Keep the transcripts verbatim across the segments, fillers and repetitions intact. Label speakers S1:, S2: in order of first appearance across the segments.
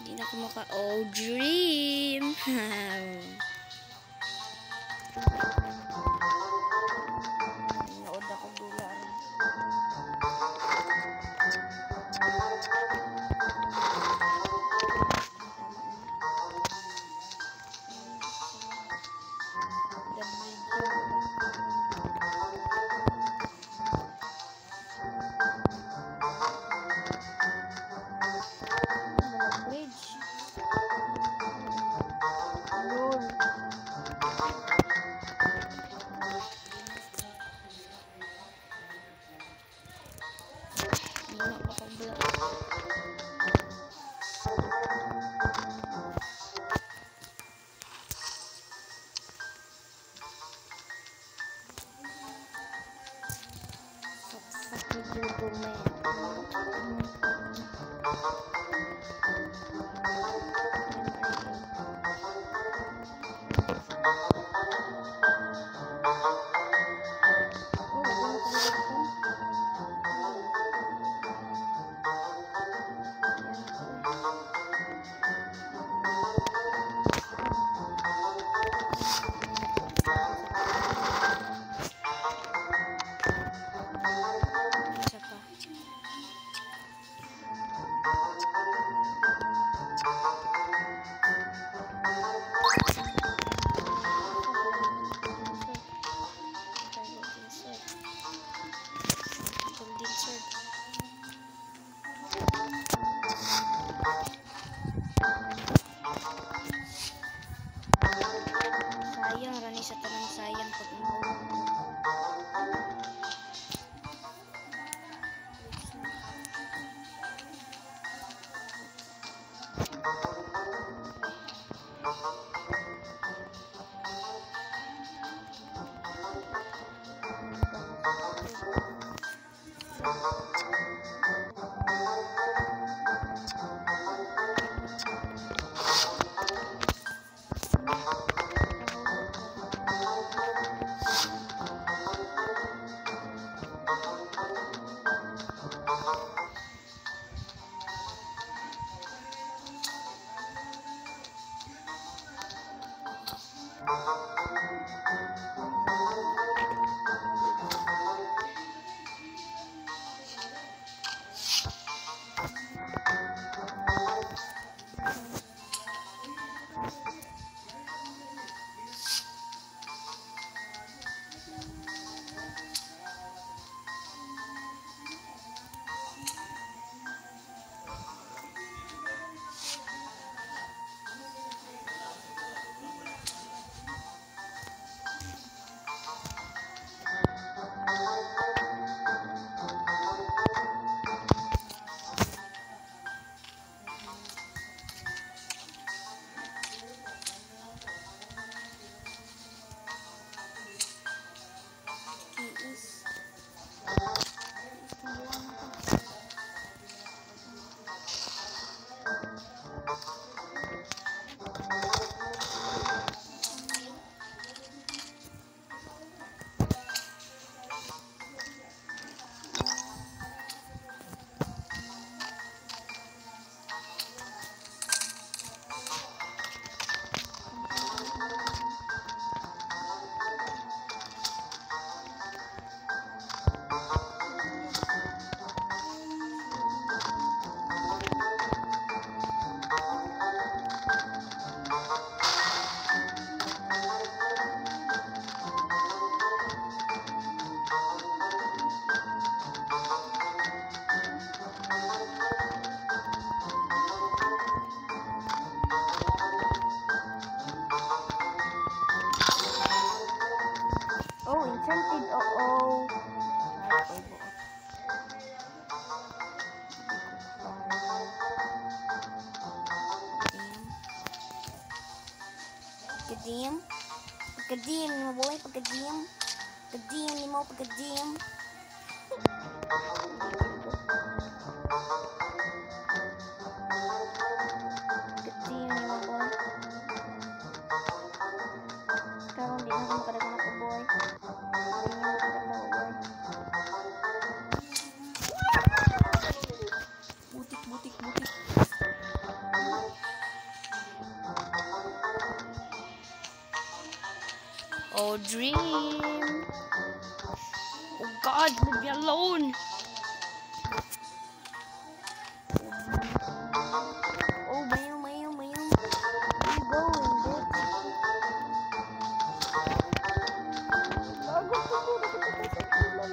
S1: Hindi na ako maka... Oh, dream! Nood ako dula. Sayang rani sa tanang sayang pag enchanted, oo. Pagkadim. Pagkadim, mga boy, pagkadim. Pagkadim, ni mo, pagkadim. Pagkadim, ni mo, boy. Karon di na ako makadagan ako, boy. Hindi na ako makadagan, boy. Butik, butik, butik.
S2: Oh, dream. Oh God, leave me alone.
S1: Oh, mayong, mayong, mayong. Where you going, bitch? Gago ko po. Nakatakas ang ulan.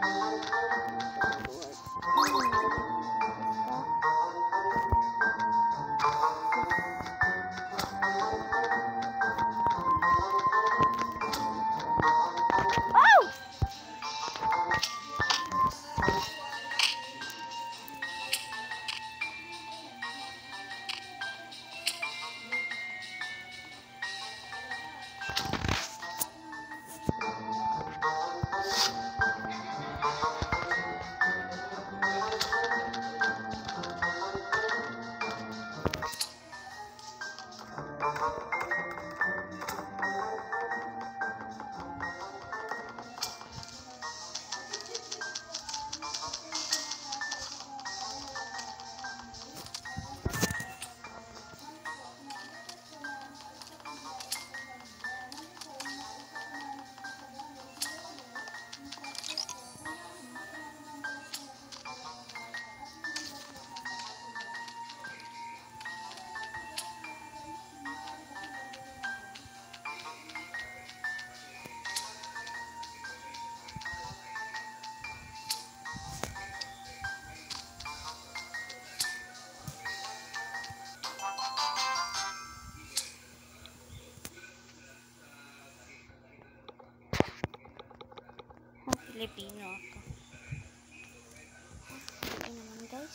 S2: Filipino ako.
S1: Ito naman, guys.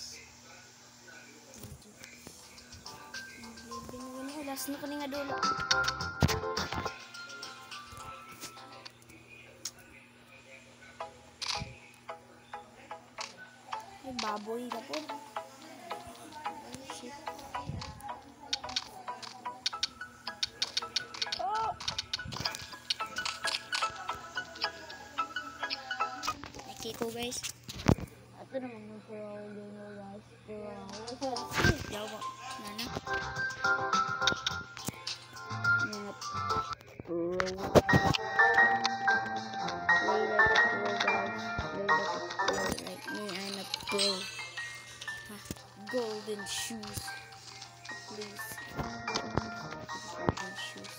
S1: Binigyan na. Last na ko nga dulo. Ay, baboy na po. Ay, shit. Oh!
S2: Kiko guys.
S1: Ito naman yung puro din mo, guys. Puro.
S2: Jawa. Nana.
S1: Mga pro. Play like a pro, guys. Play like a pro. Like me, I'm a pro.
S2: Huh. Golden shoes.
S1: Please.
S2: Golden shoes.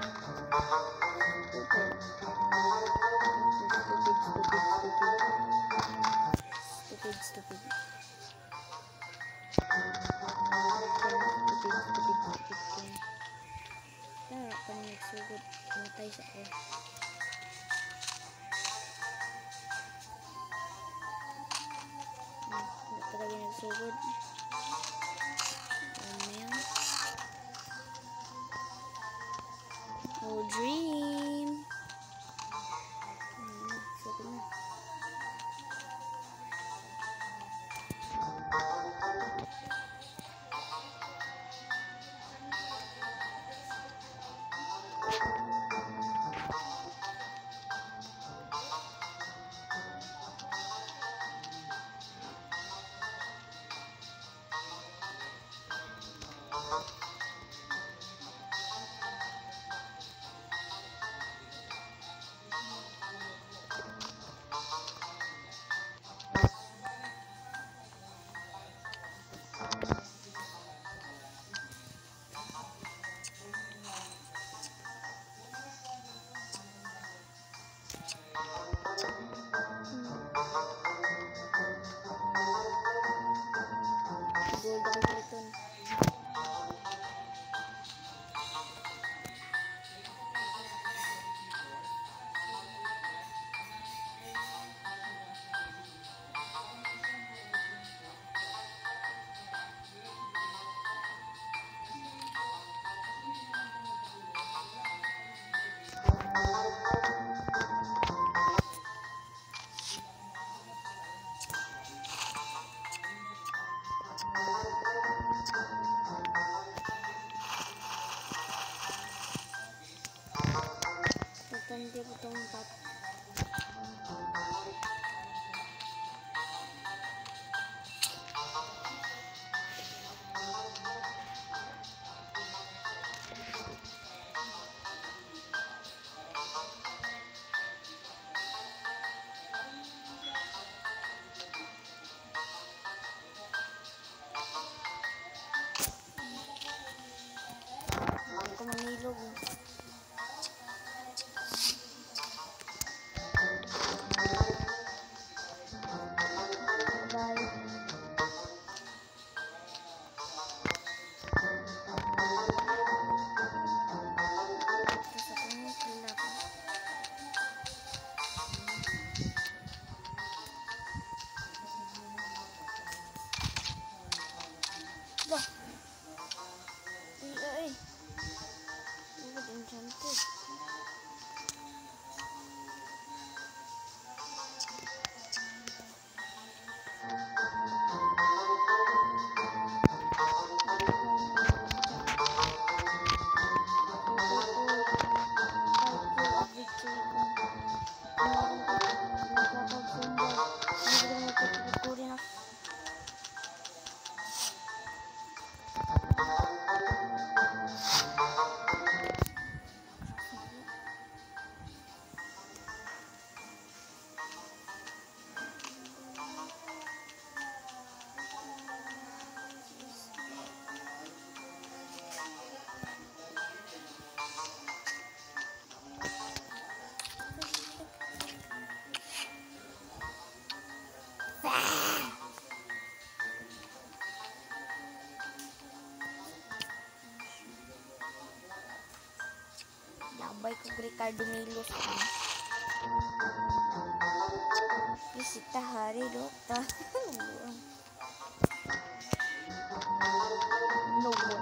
S1: Stupid. Stupid, stupid, stupid. Stupid, stupid. Stupid, stupid, stupid. Tara, kami nagsugod. Matay sa ko. Hmm, hindi talaga nagsugod.
S2: Amen. Oh, dream.
S1: Hmm, nagsugod na. Gold ako Clayton. Dah. Eh, eh, eh. Ini bagian cantik. Labai ko Ricardo Milos. Visita hari dokter. No.